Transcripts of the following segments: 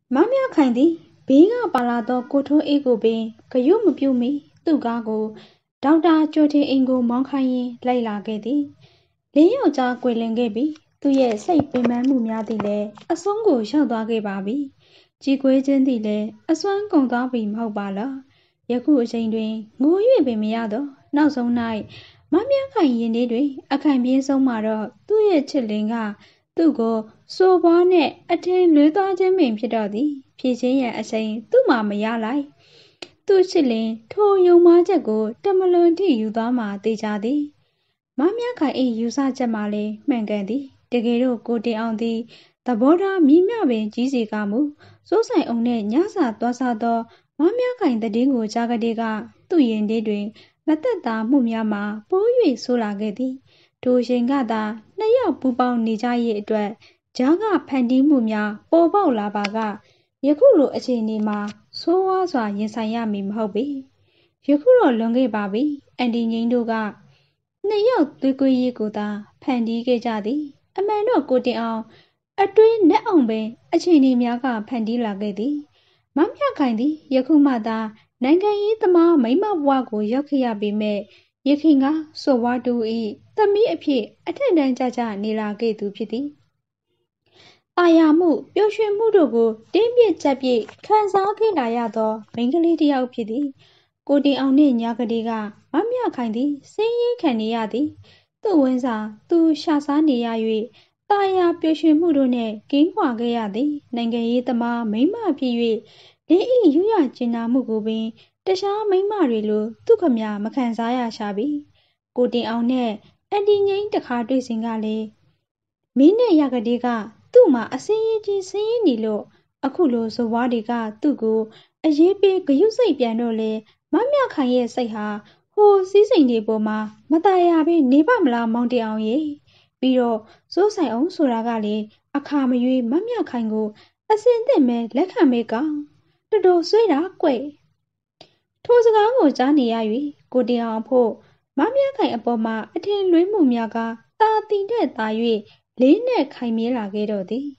မမြခိုင်သည်ဘေးကပါလာသောကိုထွန်းအေးကိုပင်ဂရုမပြုမီသူ့ကားကိုဒေါက်တာကျော်ထင်အိမ်ကိုမောင်းခိုင်းရင်းလိုက်လာခဲ့သည်လေးယောက်ကြားကွယ်လွန်ခဲ့ပြီးသူရဲ့စိတ်ပင်ပန်းမှုများသည်လည်းအဆုံးကိုရောက်သွားခဲ့ပါပြီကြည်ကွေးခြင်းသည်လည်းအစွမ်းကုန်သွားပြီမဟုတ်ပါလားယခုအချိန်တွင်ငို၍ပင်မရတော့နောက်ဆုံး၌မမြခိုင်ရင်ထဲတွင်အခိုင်ပြင်းဆုံးမှာတော့သူ့ရဲ့ချစ်လင်ကသူ့ကိုစိုးပွားနှင့်အထင်လွဲသွားခြင်းပင်ဖြစ်တော့သည်ဖြည့်ချင်းရန်အချိန်သူ့မှာမရလိုက်သူ့ချစ်လင်ထိုယုံမှားချက်ကိုတမလွန်ထိယူသွားမှာသေချာသည်မမြခိုင်၏ယူဆချက်မှလည်းမှန်ကန်သည်တကယ်တော့ကိုတင်အောင်သည်သဘောထားမြည်မြပင်ကြီးစီကမူစိုးဆိုင်အောင်နှင့်ညစာသွားစားသောမမြခိုင်သတင်းကိုကြားကလေးကသူ့ရင်ထဲတွင်မသက်သာမှုများမှာပိုး၍ဆိုးလာခဲ့သည်ထိုချိန်ကသာနှစ်ယောက်ပူပေါင်းနေကြ၏အတွက်ကြားကဖန်တီးမှုများပေါ်ပေါက်လာပါကယခုလိုအခြေအနေမှာဆိုးဝါးစွာရင်ဆိုင်ရမည်မဟုတ်ပေယခုတော့လွန်ခဲ့ပါပြီအန်တီငိမ့်တို့ကနှစ်ယောက်သွေးကွေးရေးကိုသာဖန်တီးခဲ့ကြသည်အမှန်တော့ကိုတင်အောင်အတွင်းနဲ့အောင်ပင်အခြေအနေများကဖန်တီးလာခဲ့သည်မမြခိုင်သည်ယခုမှသာနိုင်ငံရေးသမားမိမဘဝကိုရောက်ခဲ့ရပေမဲ့ယခင်ကစော်ဝါတူ၏သမီးအဖြစ်အထက်တန်းကြကြနေလာခဲ့သူဖြစ်သည်အာရမှုပျော်ရွှင်မှုတို့ကိုတင်းပြည့်ကြပ်ပြည့်ခံစားခဲ့လာရသောမိန်းကလေးတစ်ယောက်ဖြစ်သည်ကိုတင်အောင်နှင့်ညာကလေးကမမြခိုင်သည်စင်းရဲခံနေရသည်သူ့ဝင်းစာသူရှာစားနေရ၍တာယာပျော်ရွှင်မှုတို့နှင့်ကင်းကွာခဲ့ရသည်နိုင်ငံရေးသမားမိန်းမဖြစ်၍လင်း၏ယူရကျင်နာမှုကိုပင်တခြားမိန်းမတွေလိုသူခမမခံစားရရှာပြီကိုတင်အောင်နှင့်အန်တီငိမ့်တခါတွေ့စဉ်ကလည်းမင်းနဲ့ရကလေးကသူ့မှာအစင်းရေးကြီးစင်းရေးနေလို့အခုလိုဇဝါးတွေကသူ့ကိုအရေးပေးဂရုစိတ်ပြန်တော့လေမမြခိုင်ရဲ့စိတ်ဟာဟိုစည်းစိမ်တွေပေါ်မှာမตายရပဲနေပါမလားမောင်တင်အောင်ရေပြီးတော့စိုးဆိုင်အောင်ဆိုတာကလေအခါမရွေးမမြခိုင်ကိုအစင်သင့်မဲ့လက်ခံမဲ့ကောင်တော်တော်ဆွေးတာကွထိုစကားကိုကြားနေရ၍ကိုတင်အောင်ဖို့မမြခိုင်အပေါ်မှာအထင်လွဲမှုများကတာတီတဲ့တာ၍လေးနဲ့ခိုင်မြဲလာခဲ့တော့သည်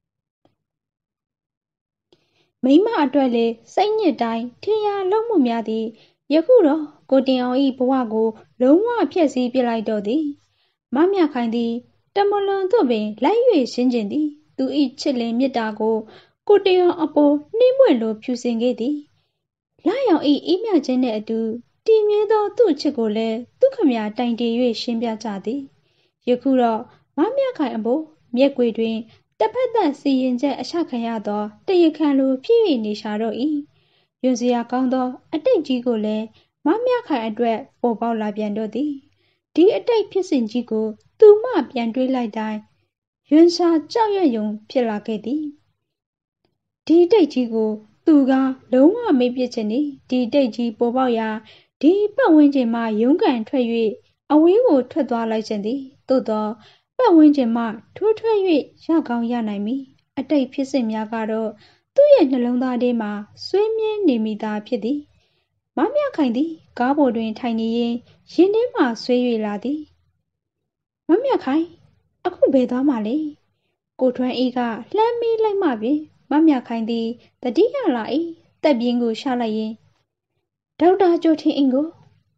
မိမအတွက်လေစိတ်ညစ်တိုင်းထင်ရလုံးမှုများသည်ယခုတော့ကိုတင်အောင်၏ဘဝကိုလုံးဝဖျက်ဆီးပစ်လိုက်တော့သည်မမြခိုင်သည်တမလွန်သို့ပင်လိုက်၍ရှင်းကျင်သည်သူ၏ချစ်လင်မြတ်တာကိုကိုတင်အောင်အပေါ်နှိမ့်မွေ့လိုဖြူစင်ခဲ့သည်လာရောင်၏အေးမြခြင်းနှင့်အတူတည်မြဲသောသူ့အချစ်ကိုလည်းသူခမတိုင်တည်၍ရှင်းပြကြသည်ယခုတော့မမြခိုင်အပေါ်မျက်ကွယ်တွင်တစ်ဖက်သက်စီရင်ချက်အချခံရသောတရားခံလိုဖြစ်၍နေရှာတော့၏ယွန်စရာကောင်းသောအတိတ်ကြီးကိုလည်းမမြခိုင်အတွက်ပေါ်ပေါက်လာပြန်တော့သည်ဒီအတိတ်ဖြစ်စဉ်ကြီးကိုသူမှပြန်တွေးလိုက်တိုင်းယွန်စာကြောက်ရွံ့ယုံဖြစ်လာခဲ့သည်ဒီအတိတ်ကြီးကိုသူကလုံးဝမေ့ပစ်ခြင်းသည်ဒီအတိတ်ကြီးပေါ်ပေါက်ရာဒီပတ်ဝန်းကျင်မှရုန်းကန်ထွက်၍အဝေးကိုထွက်သွားလိုက်ခြင်းသည်သို့သောပတ်ဝန်းကျင်မှထိုးထွက်၍ရကောင်းရနိုင်မည်အတိတ်ဖြစ်စဉ်များကတော့သူ့ရဲ့နှလုံးသားထဲမှဆွေးမြဲနေမိသားဖြစ်သည်မမြခိုင်သည်ကားပေါ်တွင်ထိုင်နေရင်ရင်ထဲမှဆွေး၍လာသည်မမြခိုင်အခုဘယ်သွားမှလဲကိုထွန်းအေးကလှမ်းမေးလိုက်မှပင်မမြခိုင်သည်တတိယလာ၏တက်ပြင်းကိုရှာလိုက်ရင်ဒေါက်တာကျော်ထင်အိမ်ကို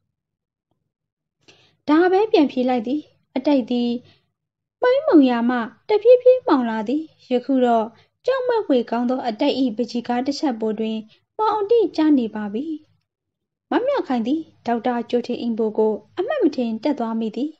ဒါပဲပြန်ဖြေလိုက်သည်အတိတ်သည်မှိုင်းမုံရာမှတဖြည်းဖြည်းမှောင်လာသည်ယခုတော့ကြောက်မက်ဖွယ်ကောင်းသောအတိတ်၏ပကြီကားတစ်ချက်ပေါ်တွင်မောင်အတိကျနေပါပြီမမြခိုင်သည်ဒေါက်တာကျော်ထင်အိမ်ကိုအမှတ်မထင်တက်သွားမိသည်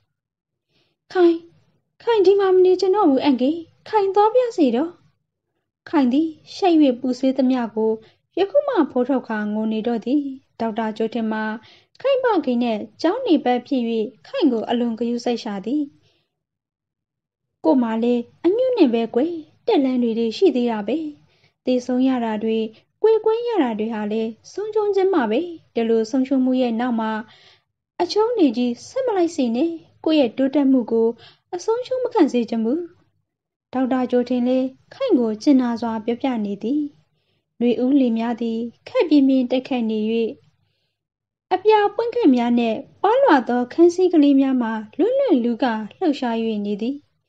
ခိုင်ဒီမှာမနေချင်တော့ဘူးအန်ကေခိုင်သွားပြစေတော့ခိုင်သည်ရှိတ်၍ပူဆွေးသမျှကိုယခုမှဖိုးထုတ်ခါငိုနေတော့သည်ဒေါက်တာကျော်ထင်မှာခိုင်မခိန်နဲ့ကျောင်းနေပတ်ဖြစ်၍ခိုင်ကိုအလွန်ဂရုစိုက်ရှာသည်ကိုမလေးအညွန့်နဲ့ပဲကွယ်တက်လန်းတွေရှိသေးတာပဲသေဆုံးရတာတွေကွယ်ကွင်းရတာတွေဟာလေဆုံးရှုံးခြင်းမှပဲဒီလိုဆုံးရှုံးမှုရဲ့နောက်မှာအချုံးနေကြီးဆက်မလိုက်စေနဲ့ကိုယ့်ရဲ့တိုးတက်မှုကိုအဆုံးရှုံးမခံစေချင်ဘူးဒေါက်တာကျော်ထင်လေးခိုင်ကိုကျင်နာစွာပြောပြနေသည်ຫນွေဦးလေများသည်ခက်ပြင်းပြင်းတိုက်ခတ်နေ၍အပြာပွင့်ခက်များနှင့်ပွားလွှာသောခန်းစည်းကလေးများမှာလွတ်လွတ်လူကလှုပ်ရှား၍နေသည်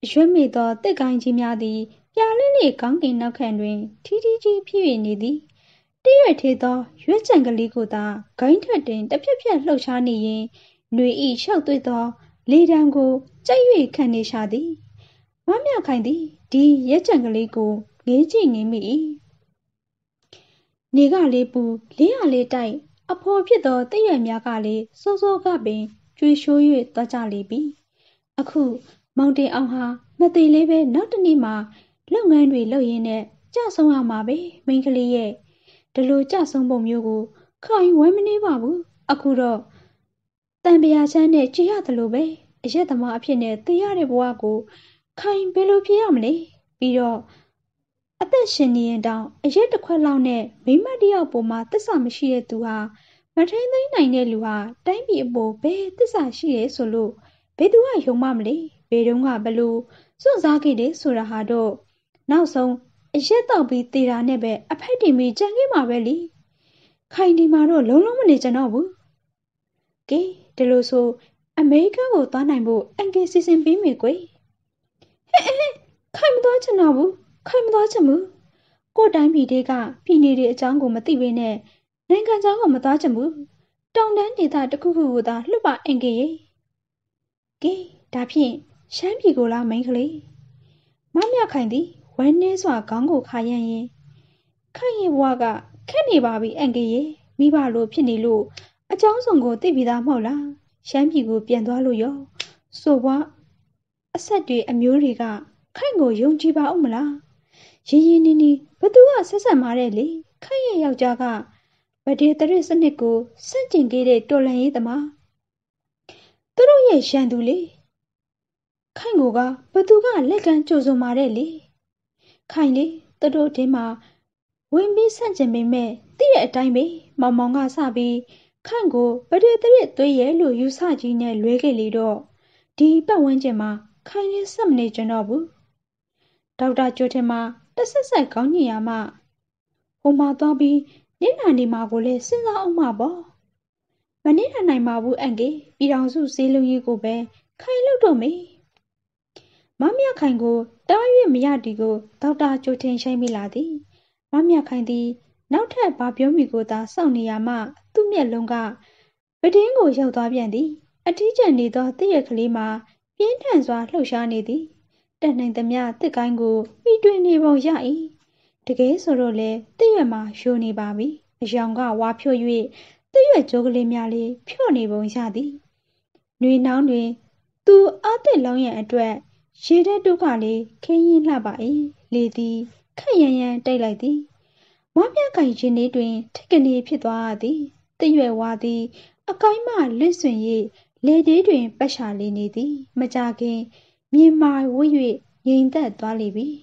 ရွက်မေသောတစ်ကိုင်းကြီးများသည်ပြားလေးလေးကောင်းကင်နောက်ခံတွင်ထီးထီးကြီးဖြစ်၍နေသည်တရွက်သေးသောရွက်ကြံကလေးကိုသာဂိုင်းထက်တွင်တစ်ဖြက်ဖြက်လှုပ်ရှားနေရင်ຫນွေဤလျှောက်သွေ့သောလေတံကိုကြိုက်၍ခံနေရှာသည်မမြခိုင်သည်ဒီရွက်ကြံကလေးကိုငေးကြည့်နေမိ၏နေကလေးပူလေးရလေးတိုက်အဖော်ဖြစ်သောတရွက်များကလည်းစောစောကပင်ကြွေရှိုး၍သွားကြလေပြီအခုမောင်တင်အောင်ဟာမသေးလေးပဲနောက်တစ်နေ့မှလုပ်ငန်းတွေလုပ်ရင်းနဲ့ကြဆုံးရမှာပဲမိန်းကလေးရဲ့ဒီလိုကြဆုံးပုံမျိုးကိုခိုင်ဝဲမနေပါဘူးအခုတော့တန်ပရာချမ်းနဲ့ကြည်ရသလိုပဲအရက်သမားအဖြစ်နဲ့သိရတဲ့ဘဝကိုခိုင်ဘယ်လိုဖြစ်ရမလဲပြီးတော့အသက်ရှင်နေရင်တောင်အရက်တစ်ခွက်လောက်နဲ့မိမတယောက်ပေါ်မှာသစ္စာမရှိတဲ့သူဟာမထိန်သိမ်းနိုင်တဲ့လူဟာတိုင်းပြည်အပေါ်ဘယ်သစ္စာရှိရဲဆိုလို့ဘယ်သူကယုံမမလဲဘယ်တုန်းကဘလို့စွန့်စားခဲ့တယ်ဆိုတာဟာတော့နောက်ဆုံးအရက်တောက်ပြီးတေတာနဲ့ပဲအဖိုက်တင်ပြီးကြံခဲ့မှာပဲလေခိုင်ဒီမှာတော့လုံးလုံးမနေကြတော့ဘူးကဲဒီလိုဆိုအမေရိကန်ကိုသွားနိုင်ဖို့အန်ကယ်စီစဉ်ပေးမယ်ကွယ်ဟဲ့ခိုင်မသွားချင်တော့ဘူးခိုင်မသွားချင်ဘူးကို့တိုင်းပြည်တွေကပြည်နေတဲ့အကြောင်းကိုမသိဘဲနဲ့နိုင်ငံခြားကိုမသွားချင်ဘူးတောင်တန်းဒေသတစ်ခုခုကိုသာလှုပ်ပါအင်ကယ်ရဲ့ကဲဒါဖြင့်ရှမ်းပြည်ကိုလားမိန်းကလေးမမြခိုင်သည်ဝမ်းနည်းစွာခေါင်းကိုခါရမ်းရင်ခိုင်ရဲ့ဘဝကခက်နေပါပြီအင်ကယ်ရဲ့မိဘလိုဖြစ်နေလို့အကြောင်းစုံကိုသိပြီးသားမဟုတ်လားရှမ်းပြည်ကိုပြန်သွားလို့ရောဆိုဘွားအဆက်တွေအမျိုးတွေကခိုင်ကိုယုံကြည်ပါဦးမလားရင်းရင်းနှီးနှီးဘသူကဆက်ဆက်မာတဲ့လေခိုင်ရဲ့ယောက်ျားကဗဒေတရစ်စနစ်ကိုစန့်ကျင်ခဲ့တဲ့တော်လှန်ရေးသမားသူတို့ရဲ့ရန်သူလေခိုင်ကိုကဘသူကလက်ကမ်းကြိုဆိုမာတဲ့လေခိုင်လေသူတို့တင်းမှာဝင်ပြီးဆန့်ကျင်ပေမဲ့သိတဲ့အတိုင်းပဲမောင်မောင်ကစပြီးခိုင်ကိုဗဒေတရစ်သွေးရဲလို့ယူဆကြီးနဲ့လွဲခဲ့လေတော့ဒီပတ်ဝန်းကျင်မှာခိုင်လေးဆက်မနေကြတော့ဘူးဒေါက်တာကျော်ထင်မှာတဆက်ဆက်ခေါင်းညင်ရမှဟိုမှာသွားပြီးနင့်နာနေမှာကိုလည်းစဉ်းစားအောင်မှာပေါ့မနင့်နာနိုင်ပါဘူးအန်ကေပြည်တော်စုဈေးလုံးကြီးကိုပဲခိုင်လို့တော့မေမမြခိုင်ကိုတား၍မရတီကိုဒေါက်တာကျော်ထင်ရှိမိလာသည်မမြခိုင်သည်နောက်ထပ်ဘာပြောမိကိုသာစောင့်နေရမှသူ့မျက်လုံးကပတင်းကိုရောက်သွားပြန်သည်အထီးကျန်နေသောတည့်ရကလေးမှာပြင်းထန်စွာလှုပ်ရှားနေသည်တက်နိုင်သမျှတစ်ကိုင်းကိုပြီးတွင်နေပုံရ၏တကယ်ဆိုတော့လေတည့်ရမှာယိုနေပါပြီအယောင်ကဝါဖြို့၍တည့်ရကြိုးကလေးများလေးဖြော့နေပုံရသည်ຫນွေနှောင်းတွင်သူအားသစ်လောင်းရန်အတွက်ရေထဲတုကလေးခင်းရင်လှပါ၏လေသည်ခက်ရန်ရန်တိုက်လိုက်သည်မမြခိုင်ရင်လေးတွင်ထိတ်ကနေဖြစ်သွားသည်တည့်ရဝါသည်အကိုင်းမှလစ်ဆွင်၍လေသေးတွင်ပတ်ရှာလေးနေသည်မကြခင်မြေမာဝှ၍ငိမ်သက်သွားလေပြီ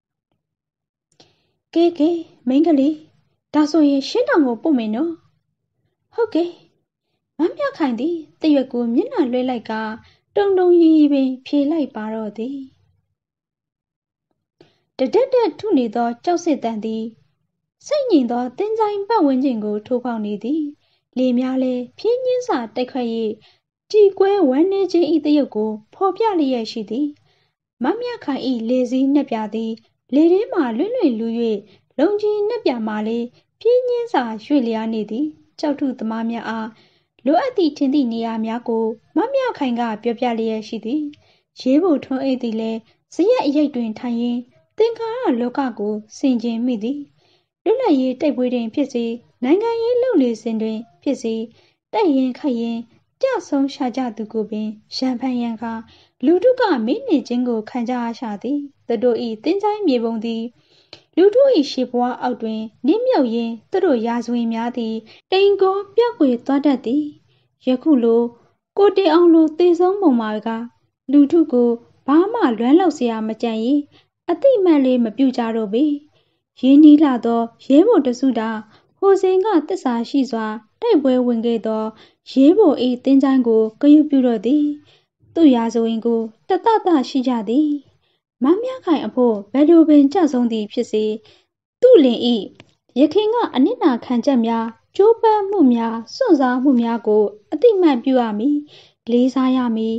ကဲမိန်းကလေးဒါဆိုရင်ရှင်းတောင်ကိုပို့မယ်နော်ဟုတ်ကဲ့မမြခိုင်သည်တရွက်ကိုမျက်နှာလွှဲလိုက်ကတုံတုံရီပင်ဖြေလိုက်ပါတော့သည်တတက်ထုနေသောကြောက်စစ်တန်သည်စိတ်ငြိမ်သောတင်းကြိုင်ပတ်ဝန်းကျင်ကိုထိုးဖောက်နေသည်လေများလည်းဖြင်းညင်းစွာတိုက်ခတ်၍ကြည်ကွဲဝမ်းနည်းခြင်း၏တရုပ်ကိုဖော်ပြလျက်ရှိသည်မမြခိုင်၏လေစည်းနှက်ပြသည်လေထဲမှလွင့်လူ၍လုံကြီးနှက်ပြမှလည်းပြင်းညင်းစွာရွေ့လျားနေသည်ကြောက်ထုသမားများအားလိုအပ်သည့်ထင်သည့်နေရာများကိုမမြခိုင်ကပြောပြလျက်ရှိသည်ရေးဖို့ထွန်းအိတ်သည်လည်းဇရက်အရိပ်တွင်ထိုင်ရင်းသင်္ခါရလောကကိုဆင်ခြင်မိသည်လွတ်လပ်ရေးတိုက်ပွဲတွင်ဖြစ်စေနိုင်ငံရေးလုပ်နေစဉ်တွင်ဖြစ်စေတိုက်ရင်ခတ်ရင်ကြဆုံးရှာကြသူကိုပင်ရန်ဖန်ရန်ကားလူထုကမင်းနေခြင်းကိုခံကြရရှာသည်သူတို့၏တင်းကြိုင်းမြေပုံသည်လူထု၏ရှေ့ဘဝအောက်တွင်နင်းမြုပ်ရင်းသူတို့ရာဇဝင်များသည်တိမ်ကောပြောက်ွယ်သွားတတ်သည်ယခုလိုကိုတေအောင်လိုသေဆုံးပုံမှာကလူထုကိုဘာမှလွမ်းလောက်เสียမကြံရင်အတိမတ်လေးမပြုကြတော့ပေရင်းနှီးလာသောရဲဘော်တစုတာဟိုစဉ်ကတစ္ဆာရှိစွာတိုက်ပွဲဝင်ခဲ့သောရဲဘော်၏တင်းကြိုင်းကိုဂရုပြုတော့သည်သူ့ရာဇဝင်ကိုတတရှိကြသည်မမြခိုင်အဖို့ဘယ်လိုပင်ကြဆုံးသည်ဖြစ်စေသူ့လင်ဤရခင်ကအနစ်နာခံချက်များကျိုးပန်းမှုများစွန့်စားမှုများကိုအတိမတ်ပြုရမည်လေးစားရမည်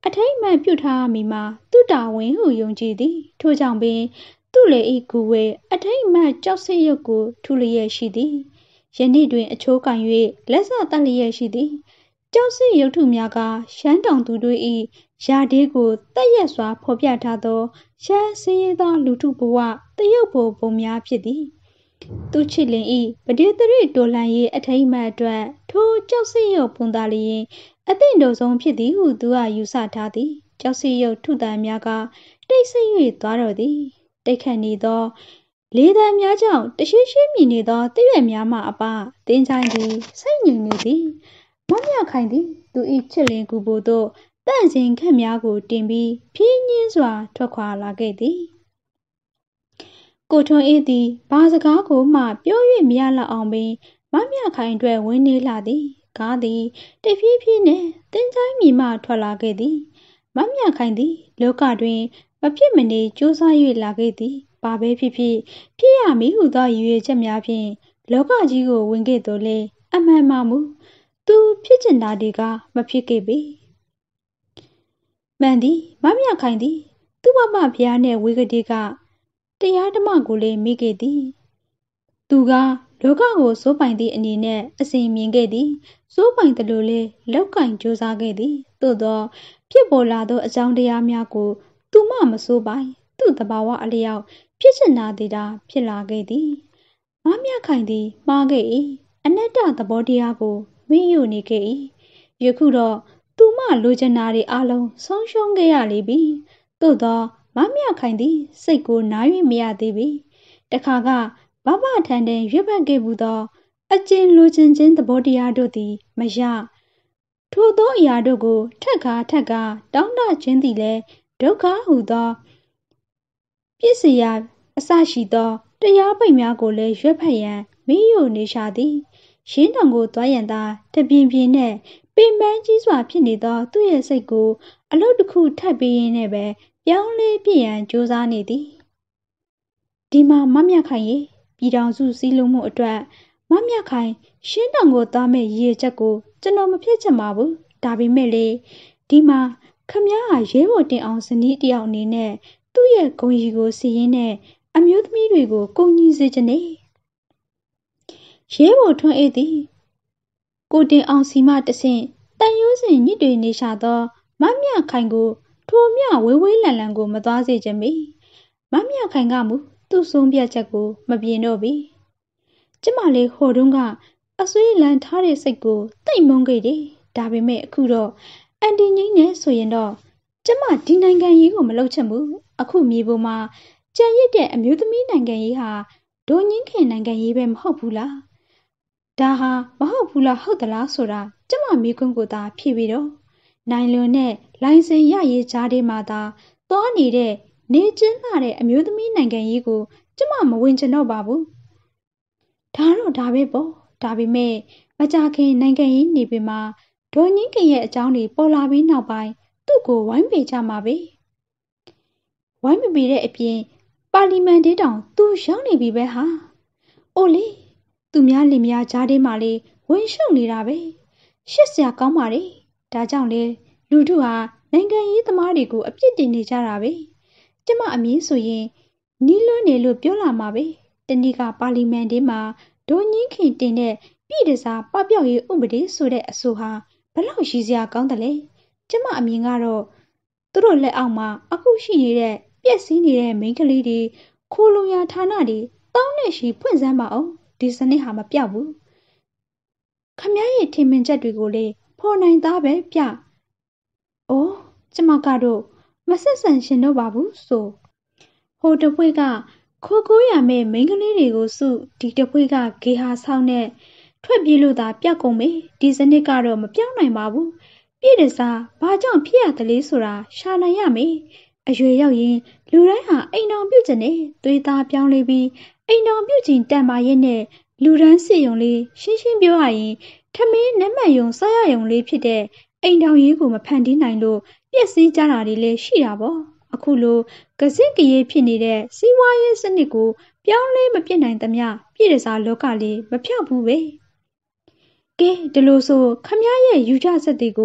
အထိတ်မှန်ပြုတ်ထားမိမှာသူ့တာဝန်ဟုယုံကြည်သည်ထို့ကြောင့်ပင်သူ့လေဤကူဝဲအထိတ်မှန်ကြောက်စစ်ရုပ်ကိုထူလျက်ရှိသည်ယနေ့တွင်အချိုးကန်၍လက်စတက်လျက်ရှိသည်ကြောက်စစ်ရုပ်ထုများကရှမ်းတောင်သူတို့၏ယာဒေးကိုတက်ရက်စွာဖော်ပြထားသောရှမ်းစင်းရဲသောလူထုဘဝတရုပ်ပုံပုံများဖြစ်သည်သူချစ်လင်၏ပဒေသရိတော်လှန်ရေးအထိတ်မှန်အတွက်ထိုကြောက်စစ်ရုပ်ပုံသားလျင်အသင့်တော်ဆုံးဖြစ်သည်ဟုသူကယူဆထားသည်ကြောက်စစ်ရုပ်ထုတန်များကတိတ်ဆိတ်၍သွားတော်သည်တိတ်ခတ်နေသောလေတံများကြောင့်တရှိရှိမြည်နေသောတရွက်များမှအပတင်းချိုင်းသည်စိတ်ငြိမ်နေသည်မမြခိုင်သည်သူ၏ချစ်လင်ကူဘို့သို့တန့်စင်ခက်များကိုတင်ပြီးဖြင်းညင်းစွာထွက်ခွာလာခဲ့သည်ကိုထွန်းအေးသည်ဘာစကားကိုမှပြော၍မရလောက်အောင်ပင်မမြခိုင်အတွက်ဝင်းနေလာသည်ကားသည်တဖြည်းဖြည်းနဲ့တင်းချိုင်းမြည်မှထွက်လာခဲ့သည်မမြခိုင်သည်လောကတွင်မဖြစ်မနေကြိုးစား၍လာခဲ့သည်ဘာပဲဖြစ်ဖြစ်ဖြစ်ရမည်ဟုသောရည်ရွယ်ချက်များဖြင့်လောကကြီးကိုဝင်ခဲ့တော်လဲအမှန်မှမူသူဖြစ်ချင်တာတွေကမဖြစ်ခဲ့ပေမှန်သည်မမြခိုင်သည်သူ့ဘဘဖျားနှင့်ဝေကတိကတရားဓမ္မကိုလည်းမိခဲ့သည်သူကလောကကိုစိုးပိုင်သည့်အနေနဲ့အစဉ်မြင်ခဲ့သည်စိုးပိုင်သလိုလဲလောက်ကင်ကြိုးစားခဲ့သည်သို့သောဖြစ်ပေါ်လာသောအကြောင်းတရားများကိုသူမှမစိုးပိုင်သူ့သဘာဝအလျောက်ဖြစ်ချင်တာသေးတာဖြစ်လာခဲ့သည်မမြခိုင်သည်မှားခဲ့၏အနတ္တသဘောတရားကိုမင်းယိုနေခဲ့၏ယခုတော့သူမှလိုချင်တာတွေအလုံးဆုံးရှုံးခဲ့ရလေပြီသို့သောမမြခိုင်သည်စိတ်ကိုနား၍မရသေးပြီတခါကဘဘထန်တဲ့ရွက်ဖက်ခဲ့ဘူးသောအကျဉ်လိုချင်ခြင်းသဘောတရားတို့သည်မရထိုသောအရာတို့ကိုထက်ကာတောင်းတခြင်းသည်လည်းဒုက္ခဟုသောပြစ်စရာအစရှိသောတရားပိတ်များကိုလည်းရွက်ဖက်ရန်မင်းယိုနေရှာသည်ရင်းတောင်ကိုသွားရန်သာတပြင်းပြင်းနဲ့ပင်ပန်းကြီးစွာဖြစ်နေသောသူ့ရဲ့စိတ်ကိုအလုပ်တစ်ခုထပ်ပေးရင်းနဲ့ပဲပြောင်းလဲပြည့်ရန်ကြိုးစားနေသည်ဒီမှာမမြခိုင်ရေပြည်ထောင်စုစည်းလုံးမှုအတွက်မမြခိုင်ရှင်းတောင်ကိုသွားမဲ့ရည်ရွယ်ချက်ကိုကျွန်တော်မဖြစ်ချင်ပါဘူးဒါပေမဲ့လေဒီမှာခမည်းဟာရဲဘော်တင်အောင်ဇနီးတယောက်အနေနဲ့သူ့ရဲ့ဂုဏ်ရည်ကိုစီရင်တဲ့အမျိုးသမီးတွေကိုကုန်ညီစေချင်နေရဲဘော်ထွန်းအေးသည်ကိုတင်အောင်စီမတဆင့်တန်ရိုးစင်ညစ်တွေနေရှာသောမမြခိုင်ကိုထိုမြဝေးဝေးလန်လန်ကိုမသွားစေချင်ပေမမြခိုင်ကမူသူ့ဆုံးဖြတ်ချက်ကိုမပြင်တော့ပြီကျမလေးဟိုတုန်းကအဆွေးလန်ထားတဲ့စိတ်ကိုတိတ်မုန်းခဲ့တယ်ဒါပေမဲ့အခုတော့အန်တီငိမ့်နေဆိုရင်တော့ကျမဒီနိုင်ငံရေးကိုမလုပ်ချင်ဘူးအခုမြေပေါ်မှာကြံရစ်တဲ့အမျိုးသမီးနိုင်ငံရေးဟာဒိုညင်းခင်နိုင်ငံရေးပဲမဟုတ်ဘူးလားဒါဟာမဟုတ်ဘူးလားဟုတ်သလားဆိုတာကျမမိခွန်းကိုသာဖြေပြီးတော့နိုင်လွန်နဲ့လိုင်စင်ရရေးကြားထဲမှာသာသွားနေတဲ့နေကျင်းလာတဲ့အမျိုးသမီးနိုင်ငံရေးကိုကျမမဝင်ချင်တော့ပါဘူးဒါတော့ဒါပဲပေါ့ဒါပေမဲ့မကြခင်နိုင်ငံရေးနေပြီမှာဒိုညင်းခင်ရဲ့အကြောင်းတွေပေါ်လာပြီးနောက်ပိုင်းသူ့ကိုဝိုင်းပေကြမှာပဲဝိုင်းမပေတဲ့အပြင်ပါလီမန်ဒေးတောင်သူရောက်နေပြီပဲဟာအိုလေသူများလင်များကြားထဲမှာလေဝင်ရှုံနေတာပဲရှက်စရာကောင်းပါလေဒါကြောင့်လေလူတို့ဟာနိုင်ငံရေးသမားတွေကိုအပြစ်တင်နေကြတာပဲကျမအမြင်ဆိုရင်နီးလွန်းနေလို့ပြောလာမှာပဲတနေ့ကပါလီမန်ဒေးမှာဒိုညင်းခင်တင်တဲ့ပြည်တစားပပျောက်ရေးဥပဒေဆိုတဲ့အဆိုဟာဘလောက်ရည်စရာကောင်းတယ်လဲကျမအမြင်ကတော့သူတို့လက်အောက်မှာအခုရှိနေတဲ့ပြက်စီးနေတဲ့မိန်းကလေးတွေခိုးလုံရဌာနတွေတောင်းနဲ့ရှိဖွင့်စမ်းပါအောင်ဒီစနစ်ဟာမပြောက်ဘူးခမည်းရဲ့ထင်မြင်ချက်တွေကိုလေဖော်နိုင်သားပဲပြ။အိုးကျမကတော့မဆက်ဆံရှင်တော့ပါဘူးဆိုဟိုတပွေးကခိုးရမယ့်မိန်းကလေးတွေကိုစုဒီတပွေးကဂေဟာဆောင်နဲ့ထွက်ပြေးလို့သာပြတ်ကုန်မေဒီစနစ်ကတော့မပြောင်းနိုင်ပါဘူးပြည့်တစားဘာကြောင့်ဖြစ်ရတယ်လဲဆိုတာရှာနိုင်ရမေအရွယ်ရောက်ရင်လူတိုင်းဟာအိမ်တော်ပြုတ်ကျင်နေသွေးသားပြောင်းလဲပြီးအိမ်တော်ပြုတ်ကျင်တန်ပါရဲ့နဲ့လူရန်စီယုံလေးရှင်းရှင်းပြောရရင်ထမင်းနမတ်ယုံစားရယုံလေးဖြစ်တဲ့အိမ်တော်ရေးကိုမဖန်တီးနိုင်လို့ပြည့်စည်ကြတာတွေလည်းရှိတာပေါ့အခုလိုကစစ်ကရေးဖြစ်နေတဲ့စီးပွားရေးစနစ်ကိုပြောင်းလဲမပြစ်နိုင်သမျှပြည့်တစားလောကလေးမဖြောက်ဘူးပဲကဲဒီလိုဆိုခမည်းရဲ့ယူကြဆက်တွေကို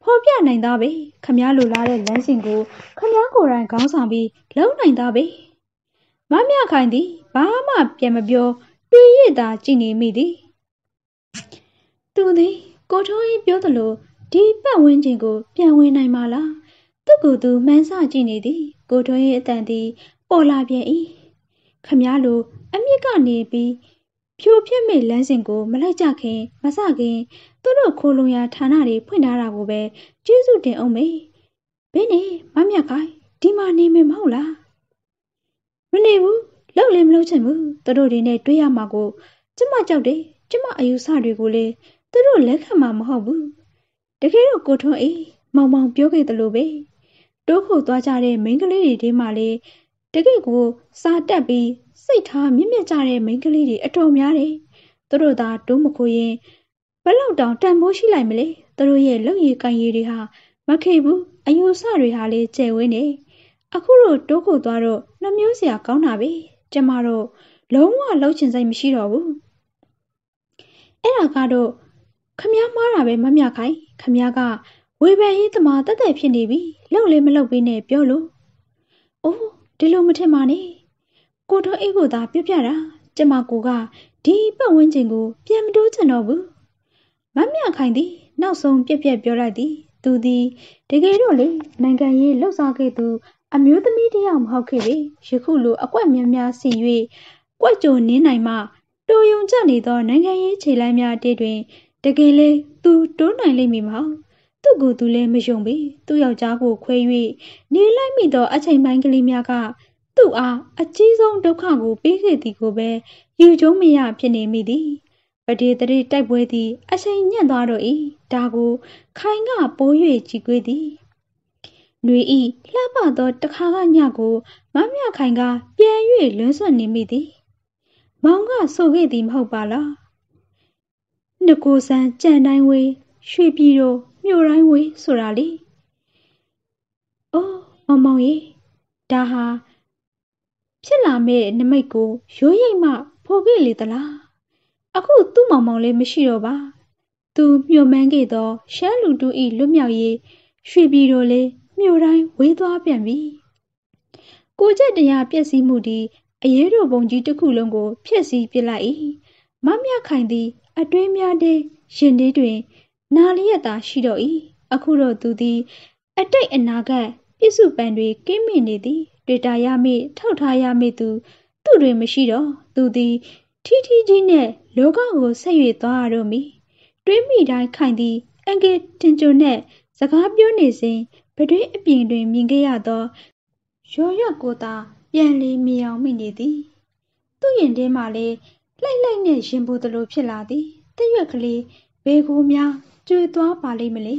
ဖော်ပြနိုင်သားပဲခမည်းလိုလားတဲ့လမ်းစဉ်ကိုခမည်းကိုယ်တိုင်ခေါင်းဆောင်ပြီးလုံးနိုင်သားပဲမမြခိုင်သည်ဘာမှပြန်မပြောတွေးရတာကြည့်နေမိသည်သူသည်ကိုထိုးကြီးပြောသလိုဒီပတ်ဝန်းကျင်ကိုပြန်ဝင်နိုင်မှာလားသူ့ကိုယ်သူမှန်းဆကြည့်နေသည်ကိုထိုးကြီးအတန်သည်ပေါ်လာပြန်၏ခမည်းလိုအမြစ်ကနေပြီးဖြိုဖြစ်မဲ့လမ်းစဉ်ကိုမလိုက်ကြခင်မစခင်သူတို့ခိုးလုံရဌာနတွေဖွင့်ထားတာကိုပဲကျေးဇူးတင်အောင်မေဘင်းနေမမြခိုင်ဒီမှာနေမယ်မဟုတ်လားမနေဘူးလောက်လည်းမလုပ်ချင်ဘူးသူတို့တွေနဲ့တွေ့ရမှာကိုကျမကြောက်တယ်ကျမအယူဆတွေကိုလေသူတို့လက်ခံမှာမဟုတ်ဘူးတကယ်တော့ကိုထွန်းအေးမောင်မောင်ပြောခဲ့သလိုပဲတိုးခုသွားကြတဲ့မိန်းကလေးတွေထဲမှာလေတကယ်ကိုစားတက်ပြီးစိတ်ထားမြင့်မြတ်ကြတဲ့မိန်းကလေးတွေအတော်များတယ်သူတို့သာတိုးမခိုရင်ဘလောက်တောင်တန်ဖိုးရှိလိုက်မလဲသူတို့ရဲ့လုံရည်ကန်ရည်တွေဟာမခေဘူးအယူဆတွေဟာလေကျဲဝင်းနေအခုတော့တိုးခုသွားတော့နှမျိုးစရာကောင်းတာပဲကျမတို့လုံးဝလှုပ်ချင်စိတ်မရှိတော့ဘူးအဲ့ဒါကတော့ခမည်းမားတာပဲမမြခိုင်ခမည်းကဝေဖန်ရေးသမားတက်တက်ဖြစ်နေပြီလှုပ်လည်းမလှုပ်ပေးနဲ့ပြောလို့အိုးဒီလိုမထင်ပါနဲ့ကိုတော့အိတ်ကိုသာပြပြတာကျမကိုကဒီပတ်ဝန်းကျင်ကိုပြန်မတိုးချင်တော့ဘူးမမြခိုင်သည်နောက်ဆုံးပြက်ပြက်ပြောလိုက်သည်သူသည်တကယ်တော့လေနိုင်ငံရေးလှုပ်ရှားခဲ့သူအမျိုးသမီးတယောက်မဟုတ်ခဲ့ပေယခုလိုအကွက်များများစီ၍ကွက်ကြိုနင်းနိုင်မှတိုးယုံကျနေသောနိုင်ငံရေးခြေလှမ်းများတည်းတွင်တကယ်လေသူတိုးနိုင်လိမ့်မည်မဟုတ်သူ့ကိုယ်သူလည်းမယုံပေသူ့ယောက်ျားကိုခွဲ၍နေလိုက်မိသောအချိန်ပိုင်းကလေးများကသူ့အားအကြီးဆုံးဒုက္ခကိုပေးခဲ့သည်ကိုပဲယူကျုံးမရဖြစ်နေမိသည်ပဒေတရေတိုက်ပွဲသည်အချိန်ညံ့သွားတော့၏ဒါကိုခိုင်ကပိုး၍ကြည်ကွေးသည်ຫນွေဤလှပသောတခါကညကိုမမြခိုင်ကပြန်၍လွန်းဆွနေမိသည်မောင်ကဆိုခဲ့သည်မဟုတ်ပါလားငကိုဆန်းကြံတိုင်းဝေးရွှေပြည်တို့မြို့တိုင်းဝေးဆိုတာလေအိုးမောင်ရေဒါဟာဖြစ်လာမဲ့နမိတ်ကိုရိုးရိပ်မှဖိုခဲ့လေသလားအခုသူ့မောင်လည်းမရှိတော့ပါသူမျှော်မှန်းခဲ့သောရှမ်းလူတူဤလွတ်မြောက်ရေးရွှေပြည်တို့လေမြို့တိုင်းဝေးသွားပြန်ပြီကိုကျက်တရားပြည့်စည်မှုသည်အရေးတော်ပုံကြီးတစ်ခုလုံးကိုဖျက်ဆီးပစ်လိုက်၏မမြခိုင်သည်အတွင်းများတဲ့ရင်သေးတွင်နာလျက်သာရှိတော့၏အခုတော့သူသည်အတိတ်အနာဂတ်ပြည့်စုံပံတွေကင်းမိနေသည်တွေ့တာရမည့်ထောက်ထားရမည့်သူတွင်မရှိတော့သူသည်ထီးထီးကြီးနှင့်လောကကိုဆက်၍သွားရတော့မည်တွေးမိတိုင်းခိုင်သည်အင်္ဂေတင်ကြုံနှင့်စကားပြောနေစဉ်ပတွင်းအပြင်တွင်မြင်ခဲ့ရသောရော်ရွက်ကိုသာပြန်လီမြင်အောင်မိနေသည်သူ့ရင်ထဲမှလည်းလှိုက်လှိုက်နှင့်ရင်ပူသလိုဖြစ်လာသည်တရွက်ကလေးဘယ်ကိုများကျွေသွားပါလိမ့်မလဲ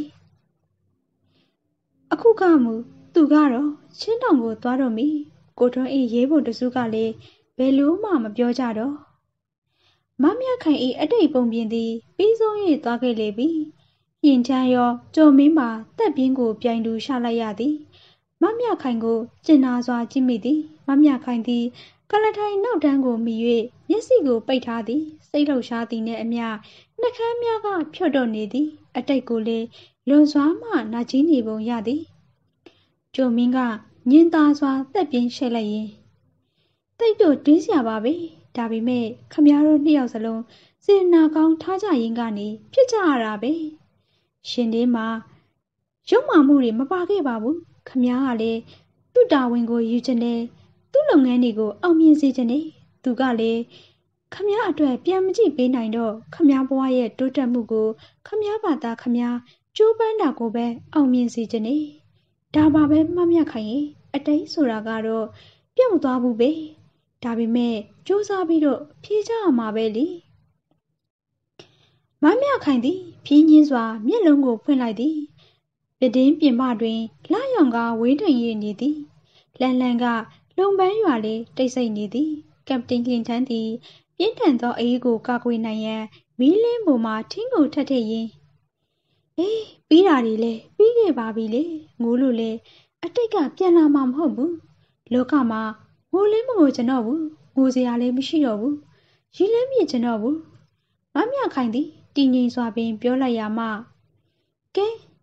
အခုကမူသူကတော့ချင်းတောင်ကိုသွားတော့မီကိုထွန်းအေးရေးဖို့တစုကလည်းဘယ်လိုမှမပြောကြတော့မမြခိုင်အေးအတိတ်ပုံပြင်သည်ပြီးဆုံး၍သွားခဲ့လေပြီရင်ချမ်းရောကြုံမင်းမှာတက်ပြင်းကိုပြိုင်တူရှာလိုက်ရသည်မမြခိုင်ကိုကျင်နာစွာကြည့်မိသည်မမြခိုင်သည်ကလထိုင်နောက်တန်းကိုမိ၍မျက်စိကိုပိတ်ထားသည်စိတ်လှုပ်ရှားသည်နှင့်အမျှနှကမ်းများကဖြော့တော့နေသည်အတိတ်ကိုလည်းလွန်စွာမှနာကျင်နေပုံရသည်ကျုံမင်းကညင်သာစွာတက်ပြင်းရှက်လိုက်ရင်တိတ်တို့တင်းစရာပါပဲဒါပေမဲ့ခမည်းတော်နှစ်ယောက်စလုံးစေနာကောင်းထားကြရင်ကနေဖြစ်ကြရတာပဲရှင်သေးမှာရုံမာမှုတွေမပါခဲ့ပါဘူးခမည်းကလည်းသူ့တာဝန်ကိုယူချင်တယ်သူ့လုပ်ငန်းတွေကိုအောင်မြင်စေချင်တယ်သူကလည်းခမည်းအတွက်ပြန်မကြည့်ပေးနိုင်တော့ခမည်းဘဝရဲ့တိုးတက်မှုကိုခမည်းဘာသာခမည်းကျိုးပန်းတာကိုပဲအောင်မြင်စေချင်တယ်ဒါပါပဲမမြခိုင်ရဲ့အတိတ်ဆိုတာကတော့ပြုတ်သွားဘူးပဲဒါပေမဲ့စူးစမ်းပြီးတော့ဖြေကြရမှာပဲလေမမြခိုင်သည်ဖြင်းချင်းစွာမျက်လုံးကိုဖွင့်လိုက်သည်ပဒင်းပြင်ပတွင်လာရောင်ကဝေးထိန်ရနေသည်လန်လန်ကလုံပန်းရွာလေးတိတ်ဆိတ်နေသည်ကပတိန်ကလင်ထန်းသည်ပြင်းထန်သောအေးကိုကာကွယ်နိုင်ရန်မီးလင်းပေါ်မှထင်းကိုထက်ထည့်ရင်းအေးပြီးတာတွေလေပြီးခဲ့ပါပြီလေငိုးလို့လေအတိတ်ကပြန်လာမှာမဟုတ်ဘူးလောကမှာငိုလည်းမငိုချင်တော့ဘူးငိုစရာလည်းမရှိတော့ဘူးရီလည်းမြင်ချင်တော့ဘူးမမြခိုင်သည်တည်ငြိမ်စွာပင်ပြောလိုက်ရမှကဲ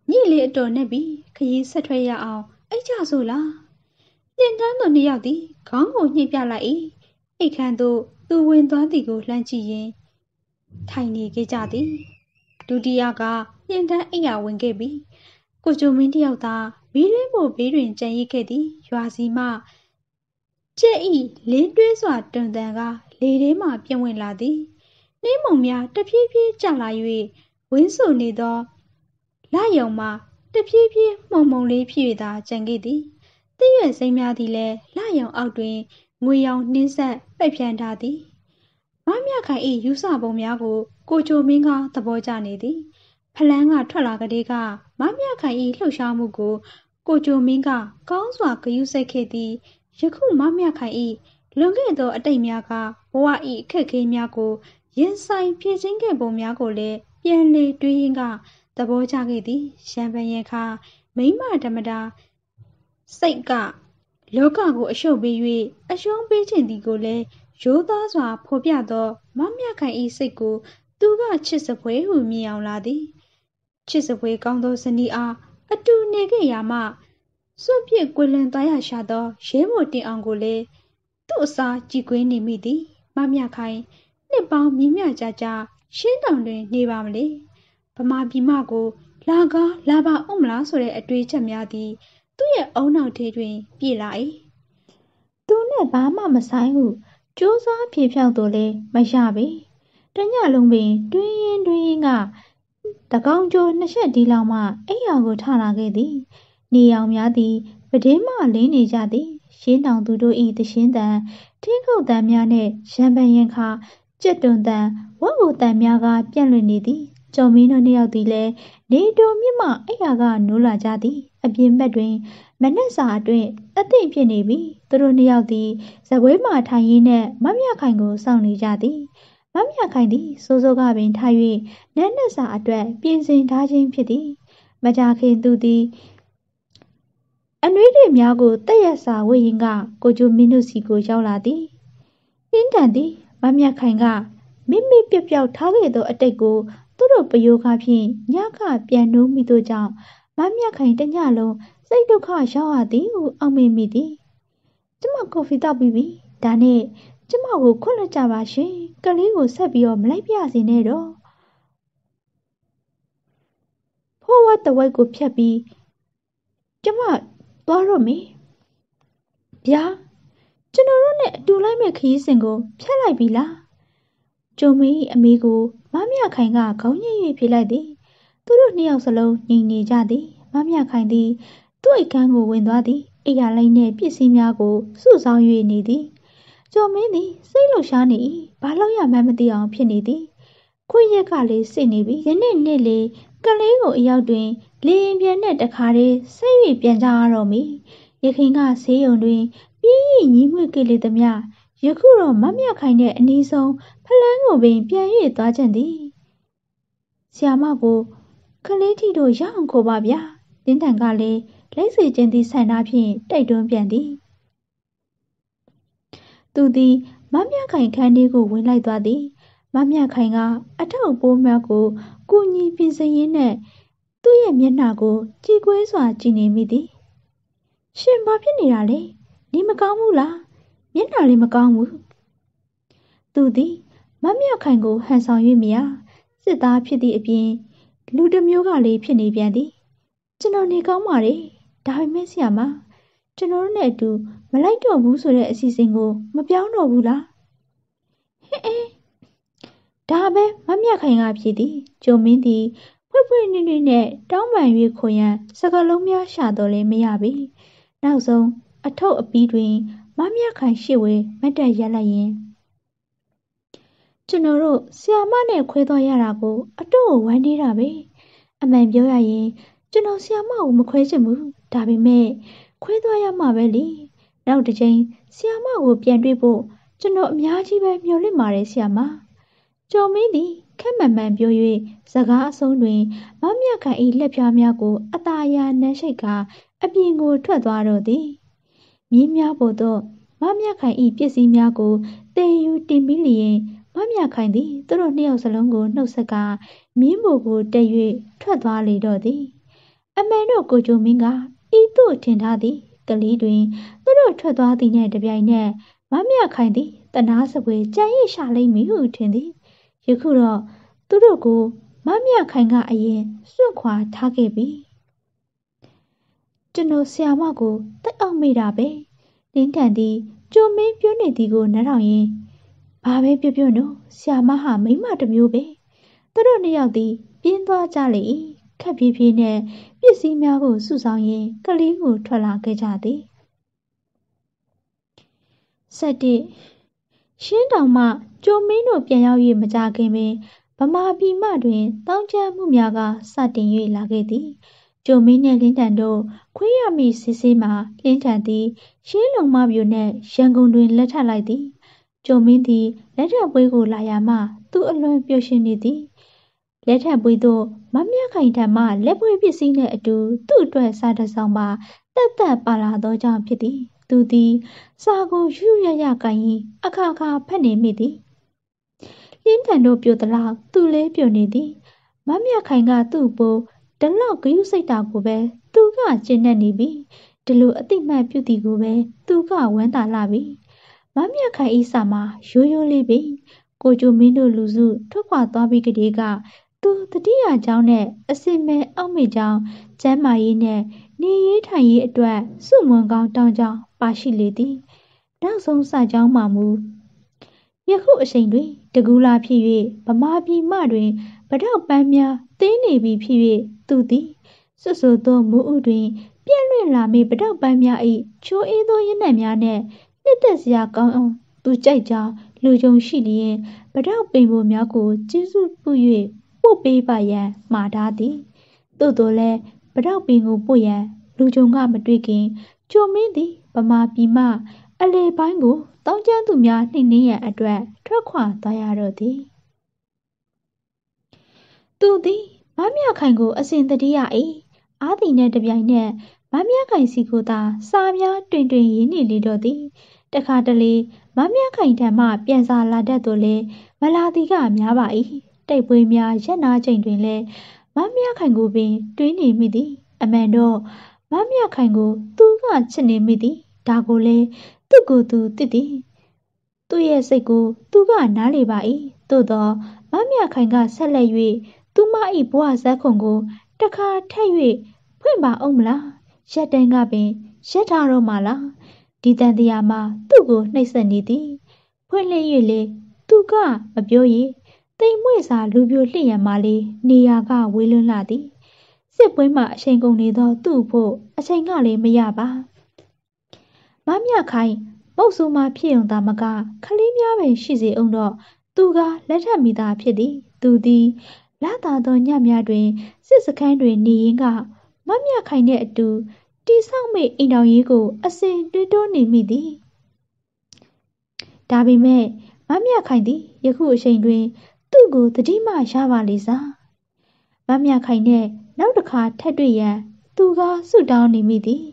ညစ်လေအတော်နဲ့ပြီးခရီးဆက်ထွက်ရအောင်အိတ်ကြဆိုလား။ပြင်တန်းသူနှစ်ယောက်သည်ခေါင်းကိုညှိပြလိုက်၏အိတ်ခမ်းသို့သူဝင်သွားသည်ကိုလှမ်းကြည့်ရင်ထိုင်နေခဲ့ကြသည်။ဒုတိယကပြင်တန်းအိတ်ရဝင်ခဲ့ပြီးကိုကျိုမင်းတယောက်သာမီးလင်းဖို့ဘေးတွင်ကြံရစ်ခဲ့သည်ရွာစီမှကြက်ဤလင်းတွဲစွာတွန်တန်ကလေထဲမှပြန့်ဝင်လာသည်နှင်းမုံများတဖြည်းဖြည်းကျလာ၍ဝင်းဆိုနေသောလယုံမှတဖြည်းဖြည်းမှုန်လေးဖြစ်၍သာကျန်ခဲ့သည်သစ်ရွက်စိမ်းများသည်လည်းလယုံအောက်တွင်ငွေရောင်နှင်းဆက်ပိတ်ဖြန်းထားသည်မမြခိုင်၏ယူဆပုံများကိုကိုချိုမင်းကသဘောကျနေသည်ဖလန်းကထွက်လာကလေးကမမြခိုင်၏လှုပ်ရှားမှုကိုကိုချိုမင်းကကောင်းစွာဂရုစိုက်ခဲ့သည်ယခုမမြခိုင်၏လွန်ခဲ့သောအတိတ်များကဘဝ၏အခက်အခဲများကိုရင်ဆိုင်ဖြည့်ချင်းခဲ့ပုံများကိုလည်းပြန်လေတွေးရင်းကသဘောကျခဲ့သည်ရံပန်ရခါမိမဓမ္မတာစိတ်ကလောကကိုအရှုပ်ပေး၍အရှုံးပေးခြင်းသည်ကိုလည်းရိုးသားစွာဖော်ပြသောမမြခိုင်၏စိတ်ကိုသူကချစ်စပွဲဟုမြင်အောင်လာသည်ချစ်စပွဲကောင်းသောဇနီးအားအတူနေခဲ့ရာမှစွန့်ပစ်ကွယ်လွန်သွားရရှာသောရဲဘော်တင်အောင်ကိုလည်းသူ့အစားကြည်ကွင်းနေမိသည်မမြခိုင်နှစ်ပေါင်းမြင့်မြတ်ကြကြရှင်းတောင်တွင်နေပါမလေဗမာပြည်မကိုလာကားလာပါဦးမလားဆိုတဲ့အတွေးချက်များသည်သူ့ရဲ့အုံနောက်ထဲတွင်ပြေလာ၏သူနဲ့ဘာမှမဆိုင်ဟုကြိုးစားဖြေဖြောက်တော့လဲမရပေတညလုံးပင်တွင်းရင်ကတကောင်ကျိုးနှစ်ချက်ဒီလောက်မှအိယာကိုထလာခဲ့သည်နေအောင်များသည်ပဒင်းမှလင်းနေကြသည်ရှင်းတောင်သူတို့၏သရှင်းတန်ထင်းခုတ်တန်များနှင့်ရံပန်ရင်ခါကြက်တွန်တန်ဝက်ကိုတန်များကပြန့်လွင့်နေသည်ကျော်မင်းတို့နှစ်ယောက်သည်လည်းနေတိုမြင့်မှအိယာကနိုးလာကြသည်အပြင်ဘက်တွင်မနက်စာအတွင်းအသင့်ဖြစ်နေပြီသူတို့နှစ်ယောက်သည်ဇပွဲမှထိုင်ရင်းနှင့်မမြခိုင်ကိုစောင့်နေကြသည်မမြခိုင်သည်စိုးစိုးကပင်ထား၍နက်နက်စာအတွက်ပြင်ဆင်ထားခြင်းဖြစ်သည်မကြခင်သူသည်အနှွေးတွေများကိုတက်ရစာဝတ်ရင်းကကိုကျိုမင်းတို့စီကိုရောက်လာသည်နှင်းတန်သည်မမြခိုင်ကမိမိပျောက်ပျောက်ထားခဲ့သောအတိတ်ကိုသူတို့ပယိုခဖြင့်ညကပြန်နှိုးမိသောကြောင့်မမြခိုင်တညလုံးစိတ်ဒုက္ခရောက်ရသည်ဟုအောက်မေ့မိသည်ကျမကော်ဖီတောက်ပြီးပြီဒါနဲ့ကျမကိုခွင့်လွှတ်ကြပါရှင်ကလေးကိုဆက်ပြီးတော့မလိုက်ပြစေနဲ့တော့ဖိုးဝတ်တဝိုက်ကိုဖြတ်ပြီးကျမသွားတော့မေဗျာကျွန်တော်တို့နဲ့အတူလိုက်မဲ့ခရီးစဉ်ကိုဖျက်လိုက်ပြီလားကျုံမင်းအမေကိုမမြခိုင်ကခေါင်းညှိ၍ဖြေလိုက်သည်သူတို့နှစ်ယောက်စလုံးငြိမ်နေကြသည်မမြခိုင်သည်သူ့အိတ်ခမ်းကိုဝင်သွားသည်အိယာလိုက်နှင့်ပစ္စည်းများကိုစုဆောင်း၍နေသည်ကျော်မင်းသည်စိတ်လှုပ်ရှားနေ၏ဘာလို့ရမှန်းမသိအောင်ဖြစ်နေသည်ခွေးရက်ကလေးစစ်နေပြီယနေ့နေ့လေကလေးကိုအရောက်တွင်လေရင်ပြန်နဲ့တခါတည်းဆိတ်၍ပြန်ကြရတော့မည်ရခင်ကဆေးရုံတွင်ပြင်းရညီးမွေ့ကလေးသမျှယခုတော့မမြခိုင်တဲ့အနည်းဆုံးဖလန်းကိုပင်ပြန်၍သွားကြသည်ဆရာမကိုကလေးထီတို့ရအောင်ခေါ်ပါဗျာတင်းတန်ကလည်းလက်စေခြင်းသည်ဆန္ဒဖြင့်တိုက်တွန်းပြန်သည်သူသည်မမြခိုင်ခန်းလေးကိုဝင်လိုက်သွားသည်မမြခိုင်ကအထောက်ပိုးများကိုကူညီပြင်ဆင်ရင်းနဲ့သူ့ရဲ့မျက်နှာကိုကြည်ကွဲစွာကြည့်နေမိသည်ရှင်ဘာဖြစ်နေတာလဲနေမကောင်းဘူးလားမျက်နှာလေးမကောင်းဘူးသူသည်မမြခိုင်ကိုဟန်ဆောင်၍မရစစ်သားဖြစ်သည့်အပြင်လူတစ်မျိုးကလေးဖြစ်နေပြန်သည်ကျွန်တော်နေကောင်းပါလေဒါပေမဲ့ဆရာမကျွန်တော်တို့နဲ့အတူမလိုက်တော့ဘူးဆိုတဲ့အစီအစဉ်ကိုမပြောင်းတော့ဘူးလားဟဲ့ဒါပဲမမြခိုင်ကဖြစ်သည်ကျုံမင်းသည်ဖွေ့ဖွေ့နှွေ့နှွေ့နဲ့တောင်းပန်၍ခွန်ရန်စကားလုံးများရှာတော့လည်းမရပေနောက်ဆုံးအထုပ်အပီးတွင်မမြခိုင်ရှိဝဲမတ်တက်ရက်လိုက်ရင်ကျွန်တော်တို့ဆီယာမနဲ့ခွဲသွားရတာကိုအတော့ဝမ်းနေတာပဲအမှန်ပြောရရင်ကျွန်တော်ဆီယာမကိုမခွဲချင်ဘူးဒါပေမဲ့ခွဲသွားရမှာပဲလေနောက်တစ်ချိန်ဆီယာမကိုပြန်တွေ့ဖို့ကျွန်တော်အများကြီးပဲမျှော်လင့်ပါတယ်ဆီယာမကျော်မင်းသည်ခက်မှန်မှန်ပြော၍စကားအဆုံးတွင်မမြခိုင်၏လက်ဖြားများကိုအသာအယာနှမ်းရှိတ်ကအပြင်ကိုထွက်သွားတော့သည်မြင်းများပေါ်သို့မမြခိုင်၏ပစ္စည်းများကိုတည်ယူတင်ပြီးလျင်မမြခိုင်သည်သူတို့နှစ်ယောက်စလုံးကိုနှုတ်ဆက်ကမြင်းပေါ်ကိုတက်၍ထွက်သွားလေတော့သည်အမှန်တော့ကိုကျိုမင်းကဤသို့ထင်ထားသည်ကလေးတွင်သူတို့ထွက်သွားသည်နှင့်တပြိုင်နက်မမြခိုင်သည်တနာစပွဲကြံ့ရည်ရှာလိမ့်မည်ဟုထင်သည်ယခုတော့သူတို့ကိုမမြခိုင်ကအရင်စွန့်ခွာထားခဲ့ပြီကျွန်တော်ဆရာမကိုတိုက်အောင်မိတာပဲလင်းထန်သည်ကျိုမင်းပြောနေသည်ကိုနားထောင်ရင်ဘာပဲပြောပြောနော်ဆရာမဟာမိမတစ်မျိုးပဲသူတို့နှစ်ယောက်သည်ပြင်းသွားကြလေ၏ခက်ပြေးပြေးနဲ့ပစ္စည်းများကိုစုဆောင်ရင်းကလေးကိုထွက်လာခဲ့ကြသည်7ရှင်းတောင်မှကျိုမင်းတို့ပြန်ရောက်၍မကြခင်ပင်ဗမာပြည်မှတွင်တောင်းကျမ်းမှုများကစတင်၍လာခဲ့သည်ကျိုမင်းနှင့်လင်းထန်တို့ခွေးရမီစစ်ဆေးမှလင်းထန်သည်ရှင်းလုံမပြိုနှင့်ရန်ကုန်တွင်လက်ထပ်လိုက်သည်ကျိုမင်းသည်လက်ထပ်ပွဲကိုလာရမှသူအလွန်ပျော်ရွှင်နေသည်လက်ထပ်ပွဲသို့မမြခိုင်ထံမှလက်ပွဲပစ္စည်းနှင့်အတူသူ့အတွက်စားတစ်ဆောင်ပါတက်ပါလာသောကြောင့်ဖြစ်သည်သူသည်စာကိုရွရကိုင်ရင်အခါဖတ်နေမိသည်လင်းထန်တို့ပြိုသလောက်သူလည်းပြိုနေသည်မမြခိုင်ကသူ့ပိုဒီလောက်ဂရုစိတ်တာကိုပဲသူကကျဉ်းနေပြီဒီလိုအတိမတ်ပြုသည်ကိုပဲသူကဝမ်းသာလာပြီမမြခိုင်ဤစာမှာရိုးလေးပြီကိုကျိုမင်းတို့လူစုထွက်ခွာသွားပြီးကတည်းကသူတတိယကျောင်းနဲ့အစင်မဲအောက်မေကျောင်းကျမ်းမာရေးနဲ့နေရေးထိုင်ရေးအတွက်စုမွန်ကောင်းတောင်းကြောင်းပါရှိလေသည်နောက်ဆုံးစာကြောင်းမှမူယခုအချိန်တွင်တကူလာဖြစ်၍ဗမာပြည်မှတွင်ဗတောက်ပန်းများသေးနေပြီဖြစ်၍သူသည်စွတ်ဆိုသောမိုးဥတွင်ပြည့်လွင့်လာမည့်ဗတောက်ပန်းများ၏ချိုးအေးသောရင်းနှံများနှင့်နှစ်သက်စရာကောင်းအောင်သူကြိုက်ကြောင်းလူကြုံရှိလျင်ဗတောက်ပင်ပေါ်များကိုကျေးဇူးပြု၍ပို့ပေးပါရန်မှာထားသည်သို့တော်လည်းဗတောက်ပင်ကိုပို့ရန်လူကြုံကမတွေ့ခင်ကျိုမင်းသည်ဗမာပြည်မှအလေပိုင်းကိုတောင်းကျမ်းသူများနှိမ်နင်းရန်အတွက်ထွက်ခွာသွားရတော့သည်သူသည်မမြခိုင်ကိုအစဉ်တတိယ၏အားသည်နှင့်တပြိုင်နက်မမြခိုင်စီကိုသာစာများတွင်ရင်းနေလေတော့သည်တခါတလေမမြခိုင်ထံမှပြန်စာလာတတ်တော်လဲမလာသည်ကများပါ၏တိုက်ပွဲများရက်နာချိန်တွင်လည်းမမြခိုင်ကိုပင်တွေးနေမိသည်အမှန်တော့မမြခိုင်ကိုသူကချစ်နေမိသည်ဒါကိုလည်းသူ့ကိုယ်သူသိသည်သူ့ရဲ့စိတ်ကိုသူကနားလေပါ၏သို့သောမမြခိုင်ကဆက်လက်၍သူမ၏ဘဝဇက်ခုံကိုတခါထက်၍ဖွင့်ပါအောင်မလားရက်တန်းကပင်ရက်ထားတော့မှလားဒီတန်တရားမှာသူ့ကိုနှိပ်စက်နေသည်ဖွင့်လှစ်၍လေသူကမပြောရတိမ်မွေ့စာလူပြိုလှစ်ရန်မှလေနေရာကဝေးလွန်းလာသည်စစ်ပွဲမှာအချိန်ကုန်နေသောသူ့ဖို့အချိန်ကလည်းမရပါမမြခိုင်မုတ်ဆိုးမှဖြစ်ုံသာမကခလေးများပင်ရှိစေအောင်တော့သူကလက်ထပ်မိသားဖြစ်သည်သူသည်လသာသောညများတွင်စစ်စခန်းတွင်နေရင်းကမမြခိုင်နှင့်အတူတိဆောက်မိအိမ်တော်ရေးကိုအစဉ်တွေးတောနေမိသည်ဒါပေမဲ့မမြခိုင်သည်ယခုအချိန်တွင်သူ့ကိုတတိမှရပါလေစားမမြခိုင်နှင့်နောက်တစ်ခါထပ်တွေ့ရန်သူကဆုတောင်းနေမိသည်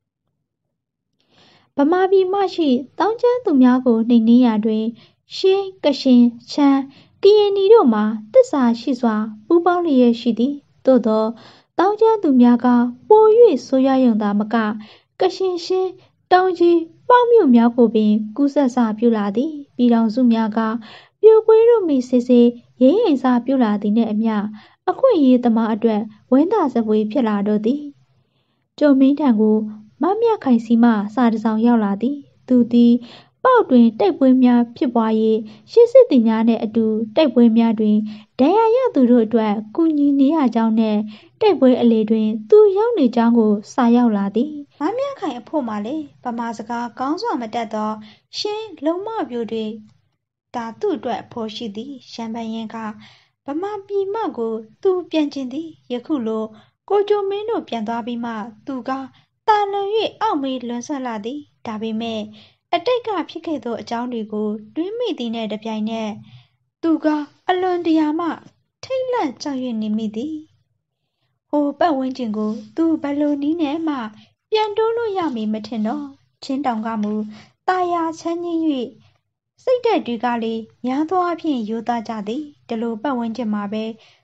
ဗမာပြည်မှရှိတောင်းကျမ်းသူများကိုနှိမ်နင်းရာတွင်ရှင်းကရှင်ချမ်းကရင်နီတို့မှာသစ္စာရှိစွာပူးပေါင်းလျက်ရှိသည်သို့သောတောင်းကျမ်းသူများကပို၍ဆိုးရွားရုံသာမကကရှင်ရှင်းတောင်းကြီးပေါင်းမြို့များကိုပင်ကူးဆက်စာပြုလာသည်ပြည်တော်စုများကပြိုကွေးတို့မိစေရဲရင်စာပြုလာသည်နှင့်အမျှအခွင့်အရေးသမားအတွက်ဝင်းသာစပွဲဖြစ်လာတော့သည်ကျုံမင်းထံကိုမမြခိုင်စီမှစာတစ်စောင်ရောက်လာသည်သူသည်ပေါက်တွင်တိုက်ပွဲများဖြစ်ပွား၍ရှေ့စစ်သည်များနှင့်အတူတိုက်ပွဲများတွင်ဒဏ်ရာရသူတို့အတွက်ကူညီနေရကြောင်းနှင့်တိုက်ပွဲအလေတွင်သူရောက်နေကြောင်းကိုစာရောက်လာသည်မမြခိုင်အဖို့မှလည်းဗမာစကားကောင်းစွာမတတ်သောရှင်းလုံမပြိုတွေဒါသူ့အတွက်အဖို့ရှိသည်ရံပန်ရင်ကဗမာပြည်မှကိုသူပြန်ကျင်သည်ယခုလိုကိုကျိုမင်းတို့ပြန်သွားပြီးမှသူကတာလွန်၍အောက်မေးလွန်ဆက်လာသည်ဒါပေမဲ့အတိတ်ကဖြစ်ခဲ့သောအကြောင်းတွေကိုတွေးမိသည်နှင့်တပြိုင်နက်သူကအလွန်တရာမှထိတ်လန့်ကြောက်ရွံ့နေမိသည်ဟိုပတ်ဝန်းကျင်ကိုသူဘယ်လိုနည်းနဲ့မှပြန်တိုးလို့ရမည်မထင်တော့ချင်းတောင်ကမူတာယာချမ်းငင်း၍စိတ်ဓာတ်တွေကလည်းများသောအားဖြင့်ရိုးသားကြသည်ဒီလိုပတ်ဝန်းကျင်မှာပဲ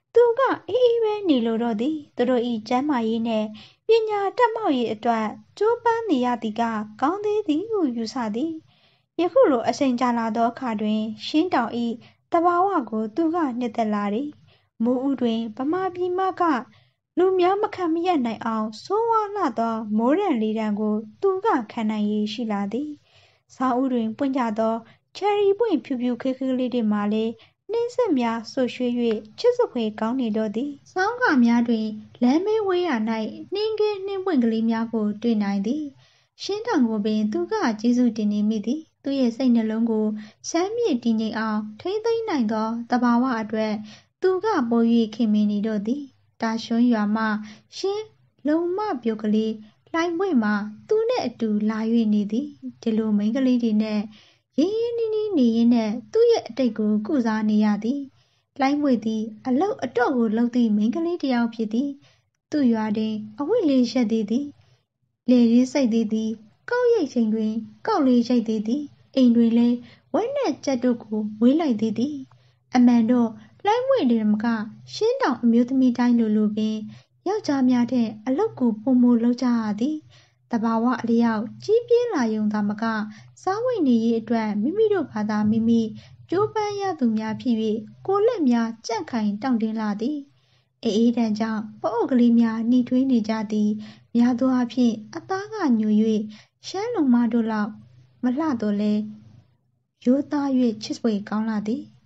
သူကအေးအေးပဲနေလိုတော့သည်သူတို့ဤကျမ်းမာရေးနှင့်ပညာတတ်မောက်ရေးအတွက်ကြိုးပမ်းနေရသည်ကကောင်းသေးသည်ဟုယူဆသည်ယခုလိုအချိန်ကြာလာသောအခါတွင်ရှင်းတောင်ဤသဘာဝကိုသူကနှစ်သက်လာသည်မိုးဦးတွင်ဗမာပြည်မကလူများမခံမရပ်နိုင်အောင်ဆိုးဝါးလှသောမိုးတံလေတံကိုသူကခံနိုင်ရည်ရှိလာသည်ဆောင်းဦးတွင်ပွင့်ကြသောချယ်ရီပွင့်ဖြူဖြူခေးခေးလေးတွေမှာလည်းနှင်းဆက်များဆိုရွှေ၍ချစ်စဖွယ်ကောင်းနေတော့သည်ဆောင်းခါများတွင်လမ်းမေးဝေးရာ၌နှင်းကဲနှင်းပွင့်ကလေးများကိုတွေ့နိုင်သည်ရှင်းတောင်ကိုပင်သူကကျေးဇူးတင်နေမိသည်သူရဲ့စိတ်နှလုံးကိုရှမ်းမြေတည်ငြိမ်အောင်ထိမ့်သိမ်းနိုင်သောသဘာဝအတွက်သူကပို၍ခင်မင်နေတော့သည်တာရွှန်းရွာမှရှင်းလုံမပြိုကလေးလှိုင်းပွင့်မှသူနှင့်အတူလာ၍နေသည်ဒီလိုမိန်းကလေးတွေနဲ့ရင်းရင်းနှီးနှီးနေရင်းနဲ့သူ့ရဲ့အတိတ်ကိုကုစားနေရသည်လှိုင်းမွေသည်အလုတ်အတော့ကိုလှုပ်သည့်မိန်းကလေးတစ်ယောက်ဖြစ်သည်သူ့ရွာတွင်အဝတ်လေးရက်သေးသည်လေလေးစိတ်သေးသည်ကောက်ရိတ်ချိန်တွင်ကောက်လေးရိတ်သေးသည်အိမ်တွင်လည်းဝက်နှက်ကြက်တို့ကိုဝေးလိုက်သေးသည်အမှန်တော့လှိုင်းမွေတွေမကရှင်းတောင်အမျိုးသမီးတိုင်းလိုပင်ယောက်ျားများထက်အလုတ်ကိုပိုမိုလုပ်ကြရသည်တဘာဝအလျောက်ကြီးပြင်းလာယုံသာမကစားဝိတ်နေရေးအတွက်မိမိတို့ဘာသာမိမိကြိုးပမ်းရသူများဖြစ်၍ကိုယ်လက်များကြန့်ခိုင်တောင့်တင်းလာသည်အေးတန်ကြောင့်ပအုပ်ကလေးများနှီးထွေးနေကြသည်များသောအားဖြင့်အသားကညို၍ရှမ်းလုံမတို့လောက်မလှတော့လဲရိုးသား၍ချစ်ဖွယ်ကောင်းလာသည်